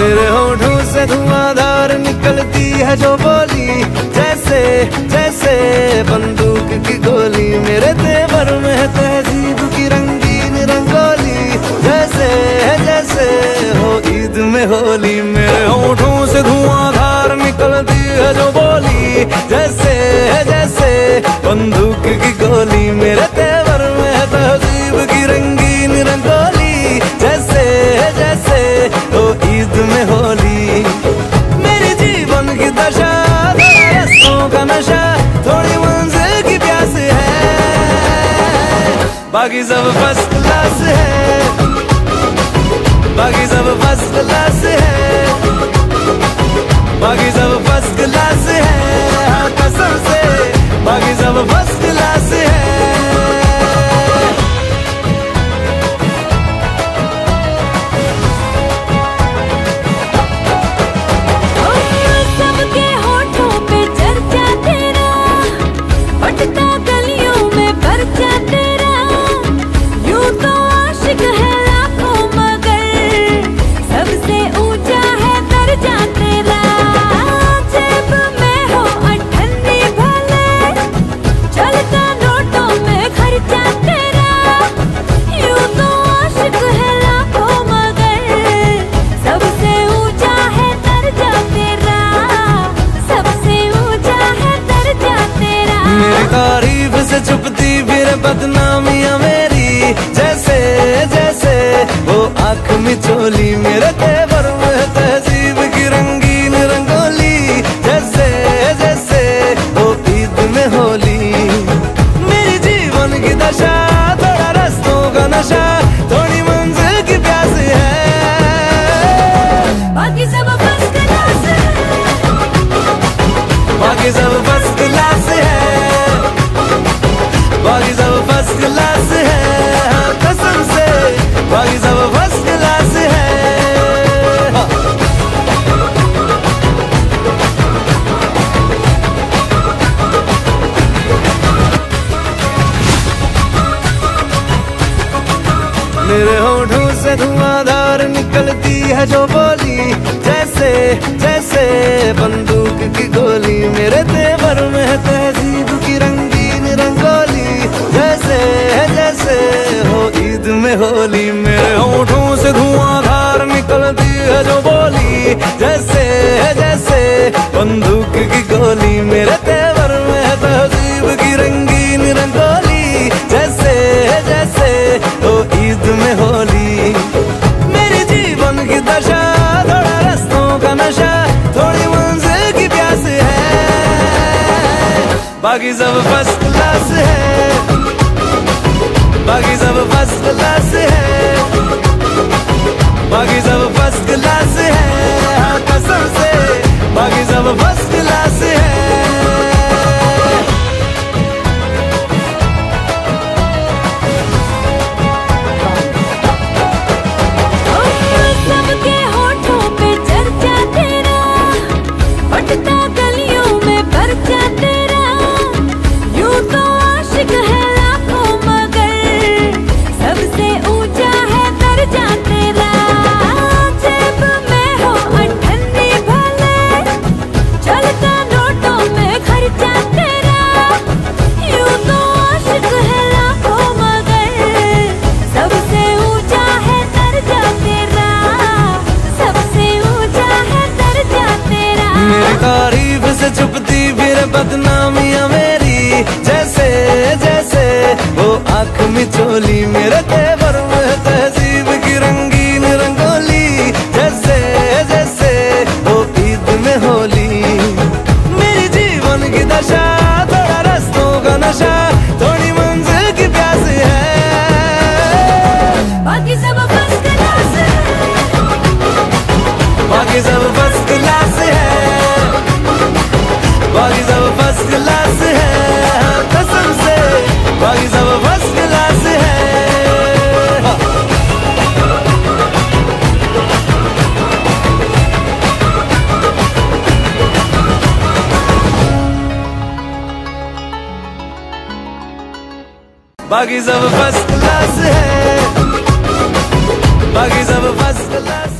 मेरे होठों से धुआंधार निकलती है जो बोली, जैसे जैसे बंदूक की गोली। मेरे तेवर में है तहजीब की रंगीन रंगोली, जैसे जैसे हो ईद में होली। मेरे होठों से धुआंधार निकलती है जो बोली, जैसे जैसे बंदूक की गोली। मेरे तेवर में है तहजीब की रंगीन रंगोली, जैसे जैसे हो ईद में होली। मेरे जीवन की दशा रस्तों का नशा, थोड़ी मंजिल की प्यास है, बाकी सब फर्स्ट क्लास है, बाकी सब फर्स्ट क्लास है, बाकी सब फर्स्ट क्लास है, हाँ कसम से बाकी सब फर्स्ट क्लास है। तारीफ से छुपती फिर बदनामियां मेरी, जैसे जैसे वो आंख में चोली। मेरे तेवर में तहजीब की रंगीन रंगोली, जैसे जैसे वो ईद में होली। मेरी जीवन की दशा थोड़ा रस्तों का नशा, थोड़ी मंजिल की प्यास है, बाकी सब फर्स्ट क्लास है, बाकी सब फर्स्ट क्लास है, बाकी सब फर्स्ट क्लास है, हाँ कसम से बाकी सब फर्स्ट क्लास है। मेरे होठों से धुआंधार निकलती है जो बोली, जैसे जैसे बंदूक की गोली। मेरे तेवर में है तहजीब की रंगीन रंगोली, जैसे जैसे हो ईद में होली। मेरे होठों से धुआंधार निकलती है जो बोली, जैसे जैसे बंदूक की गोली। मेरे तेवर में है तहजीब की रंगीन रंगोली, जैसे जैसे हो ईद में होली। मेरे जीवन की दशा थोड़ा रस्तों का नशा, थोड़ी मंजिल की प्यास है, बाकी सब फर्स्ट क्लास है, बाकी सब फर्स्ट क्लास है, बाकी सब फर्स्ट क्लास है, हाँ कसम से बाकी सब फर्स्ट क्लास है। तारीफ से छुपती फिर बदनामियां मेरी, जैसे जैसे वो आंख में चोली। मेरे तेवर में तहजीब की रंगीन रंगोली, जैसे जैसे वो ईद में होली। मेरी जीवन की दशा थोड़ा रस्तों का नशा, थोड़ी मंजिल की प्यास है, बाकी सब फर्स्ट क्लास है, बाकी सब फर्स्ट क्लास है, बाकी सब फर्स्ट क्लास है, हाँ कसम से बाकी सब फर्स्ट क्लास है। बाकी सब फर्स्ट क्लास है, बाकी सब फर्स्ट क्लास।